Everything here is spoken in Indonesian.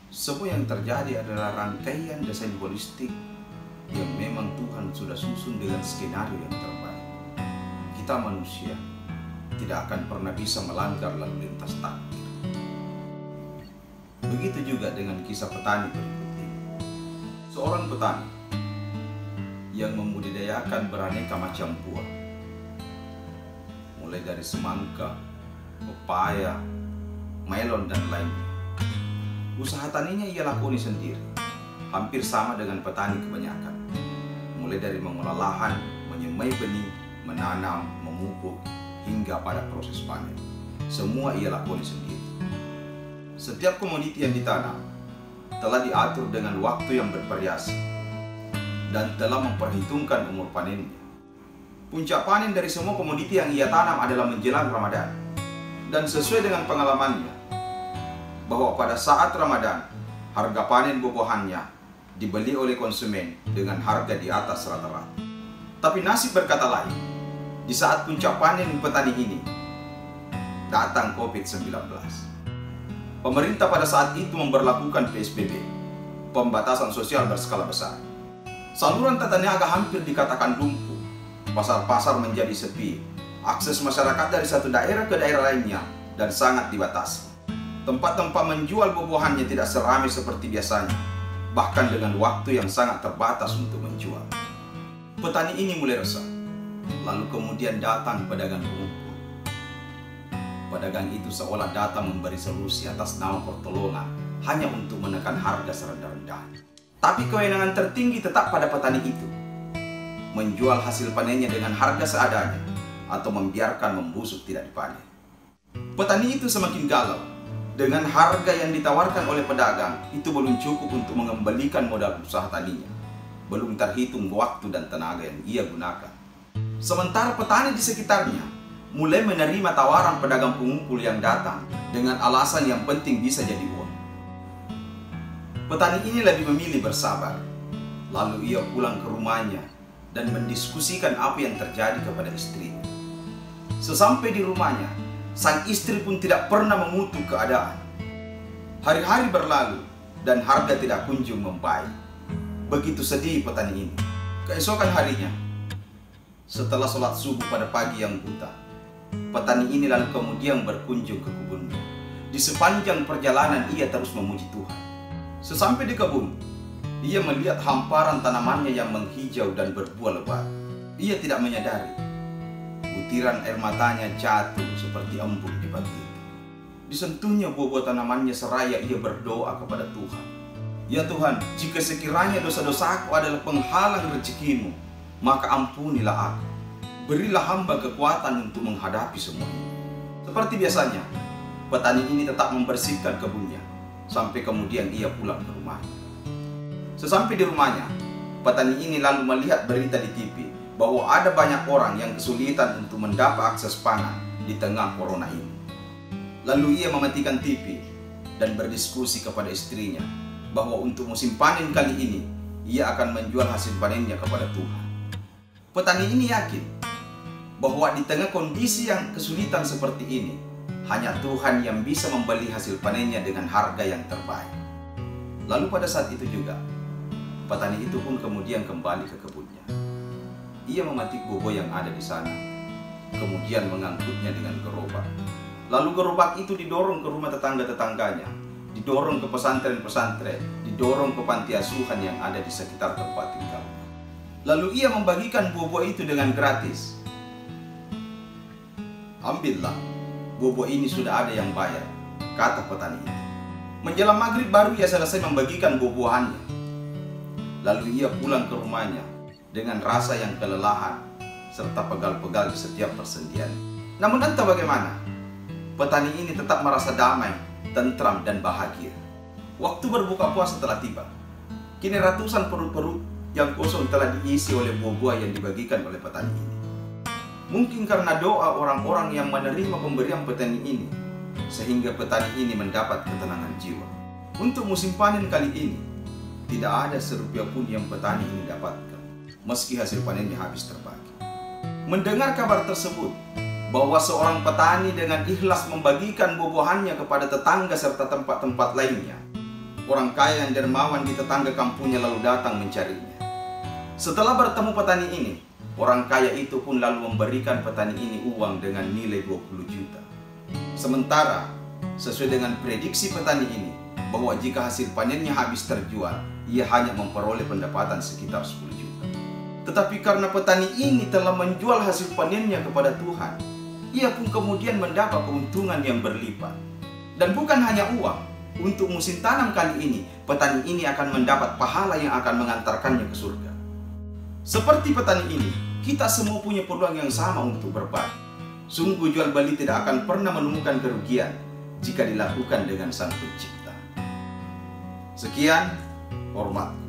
Semua yang terjadi adalah rangkaian desain holistik yang memang Tuhan sudah susun dengan skenario yang terbaik. Kita manusia tidak akan pernah bisa melanggar lalu lintas takdir. Begitu juga dengan kisah petani berikut ini. Seorang petani yang membudidayakan beraneka macam buah, mulai dari semangka, pepaya, melon, dan lainnya. Usaha taninya ia lakoni sendiri, hampir sama dengan petani kebanyakan. Mulai dari mengolah lahan, menyemai benih, menanam, memupuk, hingga pada proses panen. Semua ia lakoni sendiri. Setiap komoditi yang ditanam telah diatur dengan waktu yang bervariasi dan telah memperhitungkan umur panennya. Puncak panen dari semua komoditi yang ia tanam adalah menjelang Ramadan. Dan sesuai dengan pengalamannya, bahwa pada saat Ramadan, harga panen buah-buahannya dibeli oleh konsumen dengan harga di atas rata-rata. Tapi nasib berkata lain, di saat puncak panen petani ini, datang COVID-19. Pemerintah pada saat itu memberlakukan PSBB, pembatasan sosial berskala besar. Saluran tata niaga hampir dikatakan lumpuh, pasar-pasar menjadi sepi, akses masyarakat dari satu daerah ke daerah lainnya dan sangat dibatasi. Tempat-tempat menjual buah-buahannya tidak seramai seperti biasanya, bahkan dengan waktu yang sangat terbatas untuk menjual. Petani ini mulai resah, lalu kemudian datang pedagang pengumpul. Pedagang itu seolah datang memberi solusi atas nama pertolongan hanya untuk menekan harga serendah-rendahnya. Tapi kewenangan tertinggi tetap pada petani itu, menjual hasil panennya dengan harga seadanya atau membiarkan membusuk tidak dipanen. Petani itu semakin galau. Dengan harga yang ditawarkan oleh pedagang, itu belum cukup untuk mengembalikan modal usaha taninya. Belum terhitung waktu dan tenaga yang ia gunakan. Sementara petani di sekitarnya mulai menerima tawaran pedagang pengumpul yang datang dengan alasan yang penting bisa jadi uang. Petani ini lebih memilih bersabar. Lalu ia pulang ke rumahnya dan mendiskusikan apa yang terjadi kepada istrinya. Sesampai di rumahnya, sang istri pun tidak pernah mengutuk keadaan. Hari-hari berlalu dan harga tidak kunjung membaik. Begitu sedih petani ini. Keesokan harinya, setelah sholat subuh pada pagi yang buta, petani ini lalu kemudian berkunjung ke kebunnya. Di sepanjang perjalanan ia terus memuji Tuhan. Sesampai di kebun, ia melihat hamparan tanamannya yang menghijau dan berbuah lebat. Ia tidak menyadari butiran air matanya jatuh seperti embun di pagi itu. Disentuhnya buah-buah tanamannya seraya ia berdoa kepada Tuhan. Ya Tuhan, jika sekiranya dosa-dosaku adalah penghalang rezekimu, maka ampunilah aku. Berilah hamba kekuatan untuk menghadapi semua ini. Seperti biasanya, petani ini tetap membersihkan kebunnya, sampai kemudian ia pulang ke rumahnya. Sesampai di rumahnya, petani ini lalu melihat berita di TV bahwa ada banyak orang yang kesulitan untuk mendapat akses pangan di tengah corona ini. Lalu ia mematikan TV dan berdiskusi kepada istrinya bahwa untuk musim panen kali ini ia akan menjual hasil panennya kepada Tuhan. Petani ini yakin bahwa di tengah kondisi yang kesulitan seperti ini, hanya Tuhan yang bisa membeli hasil panennya dengan harga yang terbaik. Lalu pada saat itu juga, petani itu pun kemudian kembali ke kebunnya. Ia memetik buah yang ada di sana, kemudian mengangkutnya dengan gerobak. Lalu gerobak itu didorong ke rumah tetangga-tetangganya, didorong ke pesantren-pesantren, didorong ke panti asuhan yang ada di sekitar tempat tinggalnya. Lalu ia membagikan buah-buah itu dengan gratis. Ambillah, buah-buah ini sudah ada yang bayar, kata petani itu. Menjelang maghrib baru ia selesai membagikan buah-buahannya. Lalu ia pulang ke rumahnya dengan rasa yang kelelahan serta pegal-pegal di setiap persendian. Namun entah bagaimana, petani ini tetap merasa damai, tentram dan bahagia. Waktu berbuka puasa telah tiba. Kini ratusan perut-perut yang kosong telah diisi oleh buah-buah yang dibagikan oleh petani ini. Mungkin karena doa orang-orang yang menerima pemberian petani ini, sehingga petani ini mendapat ketenangan jiwa. Untuk musim panen kali ini, tidak ada serupiah pun yang petani ini dapatkan, meski hasil panennya habis terbagi. Mendengar kabar tersebut, bahwa seorang petani dengan ikhlas membagikan buah-buahannya kepada tetangga serta tempat-tempat lainnya, orang kaya yang dermawan di tetangga kampungnya lalu datang mencarinya. Setelah bertemu petani ini, orang kaya itu pun lalu memberikan petani ini uang dengan nilai 20 juta. Sementara, sesuai dengan prediksi petani ini, bahwa jika hasil panennya habis terjual, ia hanya memperoleh pendapatan sekitar 10 juta. Tetapi karena petani ini telah menjual hasil panennya kepada Tuhan, ia pun kemudian mendapat keuntungan yang berlipat. Dan bukan hanya uang, untuk musim tanam kali ini, petani ini akan mendapat pahala yang akan mengantarkannya ke surga. Seperti petani ini, kita semua punya peluang yang sama untuk berbagi. Sungguh jual beli tidak akan pernah menemukan kerugian jika dilakukan dengan Sang Pencipta. Sekian, hormat.